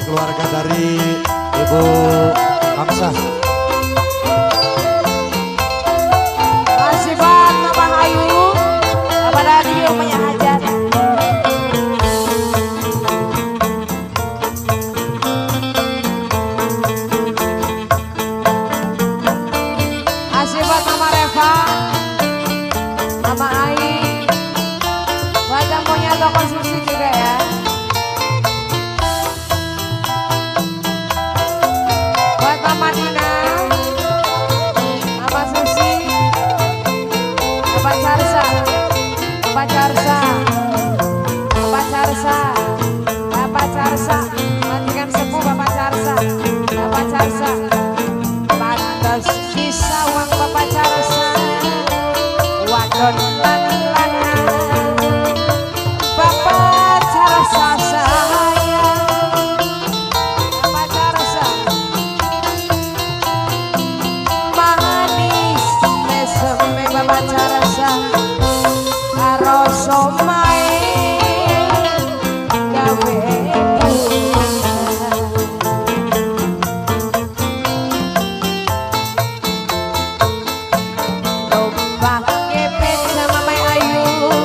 keluarga dari Ibu Hamzah. Masih buat Mama Ayu, Bapak Radio punya hajat. Masih buat Mama Reva, Mama Ai, buat yang punya toko sushi juga ya. Buat Mama Dina, Mama Susi, Bapak Carsa, Bapak Carsa, Bapak Carsa, Bapak Carsa, majikan sepuh Bapak Carsa, Bapak Carsa, pantas kisah uang Bapak Carsa, wadon lan Bapak Carsa sayang, Bapak Carsa manis mesem Bapak Carsa karo somai gawe lomba kepet sama Mai Ayu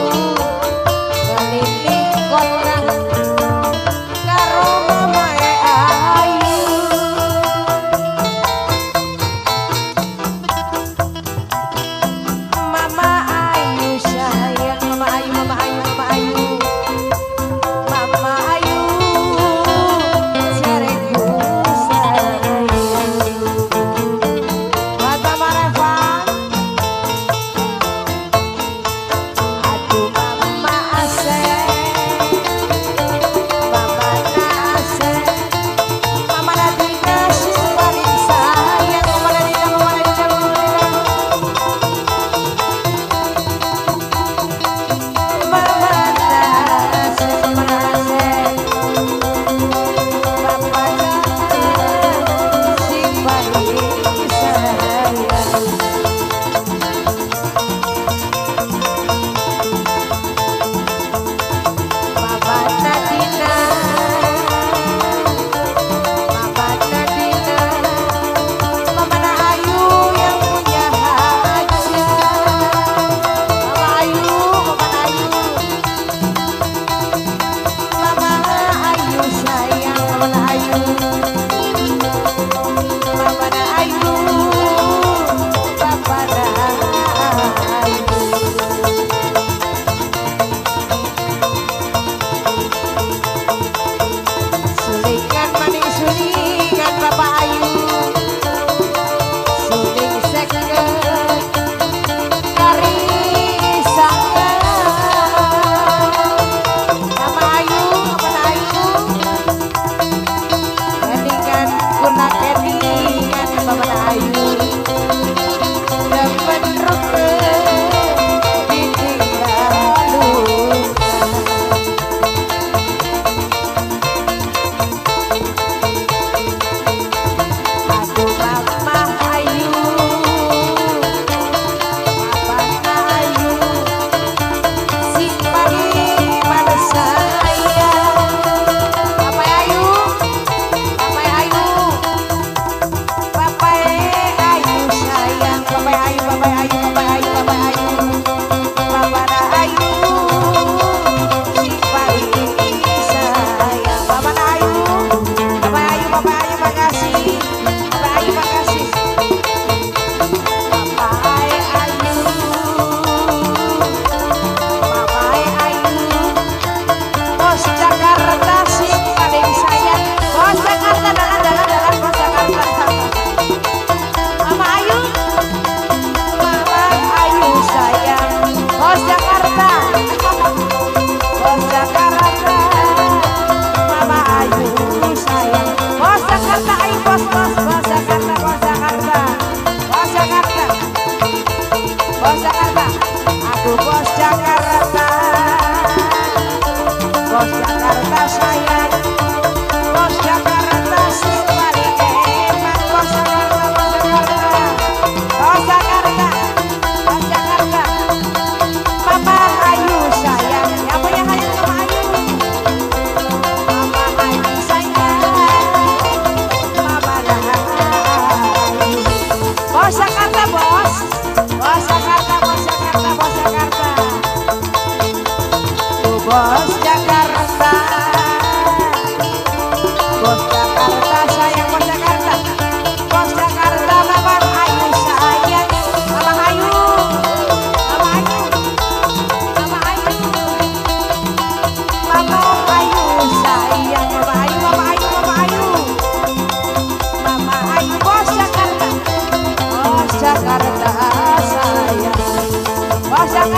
keliling kota karo Mama Ayu. Mama Ayu sayang, Mama Ayu, Mama Ayu.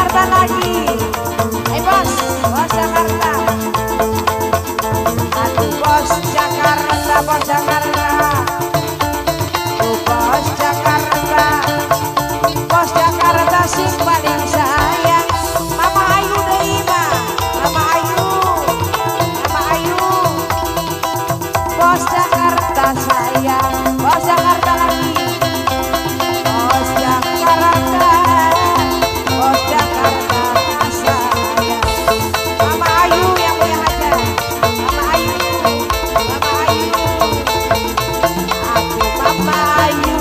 Jakarta lagi. Ayo bos, bos Jakarta. Aduh bos Jakarta, bos Jakarta. Bos Jakarta, bos Jakarta sing paling sayang. Mama Ayu deui mah, Mama Ayu, Mama Ayu. Bos Jakarta sayang, bos Jakarta lagi. Bos Jakarta, bos Jakarta sayang. Mama Ayu yang punya hajat, Mama Ayu, Mama Ayu. Aku Mama Ayu,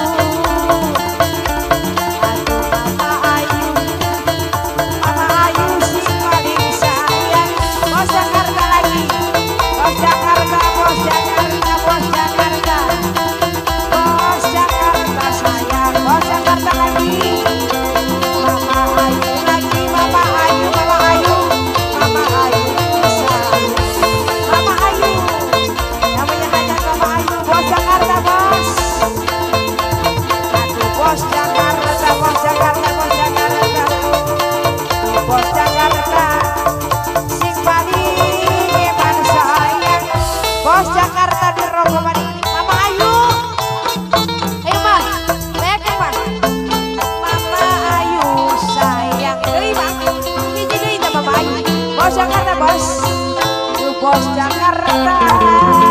aku Mama Ayu, Mama Ayu si paling sayang. Bos Jakarta lagi, bos Jakarta, bos Jakarta, bos Jakarta, bos Jakarta sayang, bos Jakarta lagi. Mama Ayu lagi, Mama Ayu, Mama Ayu, Mama Ayu sayang. Mama Ayu, yang punya hajat Mama Ayu, bos Jakarta bos. Aduh bos Jakarta, bos Jakarta, bos Jakarta, bos Jakarta, sing paling eman sayang. Bos Jakarta di Rogomani, Mama Ayu. Ayo mas, lekin mas. Mama Ayu sayang, deui mah. Hiji deui teh Mama Ayu. Bos Jakarta bos, bos Jakarta.